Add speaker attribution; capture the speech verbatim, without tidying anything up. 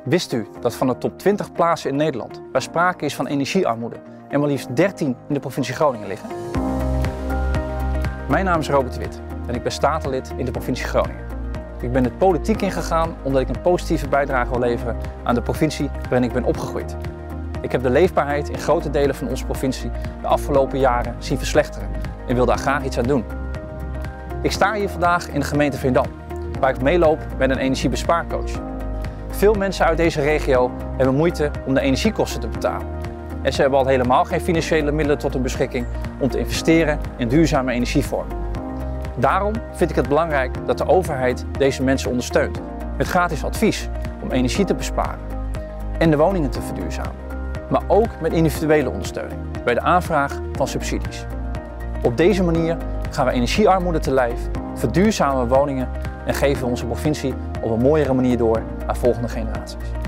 Speaker 1: Wist u dat van de top twintig plaatsen in Nederland er sprake is van energiearmoede en maar liefst dertien in de provincie Groningen liggen? Mijn naam is Robert de Wit en ik ben statenlid in de provincie Groningen. Ik ben de politiek ingegaan omdat ik een positieve bijdrage wil leveren aan de provincie waarin ik ben opgegroeid. Ik heb de leefbaarheid in grote delen van onze provincie de afgelopen jaren zien verslechteren en wil daar graag iets aan doen. Ik sta hier vandaag in de gemeente Veendam, waar ik meeloop met een energiebespaarcoach. Veel mensen uit deze regio hebben moeite om de energiekosten te betalen. En ze hebben al helemaal geen financiële middelen tot hun beschikking om te investeren in duurzame energievormen. Daarom vind ik het belangrijk dat de overheid deze mensen ondersteunt met gratis advies om energie te besparen en de woningen te verduurzamen. Maar ook met individuele ondersteuning bij de aanvraag van subsidies. Op deze manier gaan we energiearmoede te lijf, verduurzamen we woningen en geven we onze provincie op een mooiere manier door aan volgende generaties.